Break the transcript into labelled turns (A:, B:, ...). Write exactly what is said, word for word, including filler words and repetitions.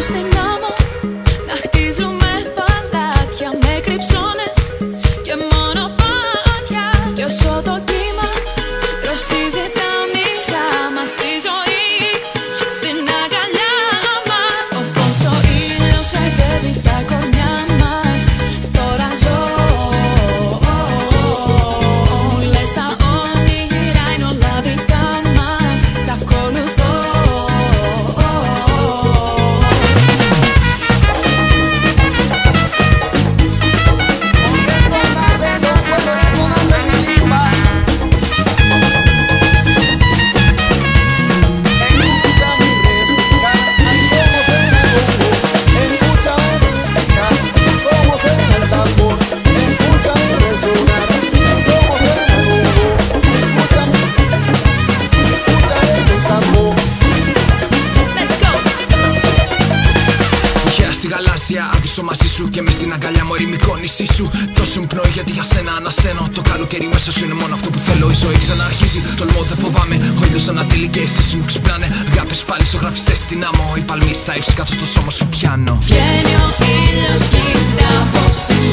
A: στην άμμο να χτίζουμε παλάτια με κρυψώνες και μονοπάτια. Κι όσο το κύμα δροσίζει τα όνειρά μας, στη ζωή, στην αγκαλιά μας. Όπως ο ήλιος χαϊδεύει τα κορμιά μας, τώρα ζω. Λες τα όνειρα είναι όλα δικά μας, σ' ακολουθώ.
B: Στη γαλάζια άδεισο μαζί σου και μες στην αγκαλιά μου ερημικό νησί σου. Δώσου μου πνοή γιατί για σένα ανασένω. Το καλοκαίρι μέσα σου είναι μόνο αυτό που θέλω. Η ζωή ξαναρχίζει, τολμώ δεν φοβάμαι. Ο ήλιος ανατελεί και εσείς μου ξυπνάνε. Αγάπες πάλι ζωγραφιστές στην άμμο. Οι παλμοί στα ύψη κάτω στο σώμα σου πιάνω.
A: Βγαίνει ο ήλιος, κοίτα απόψε.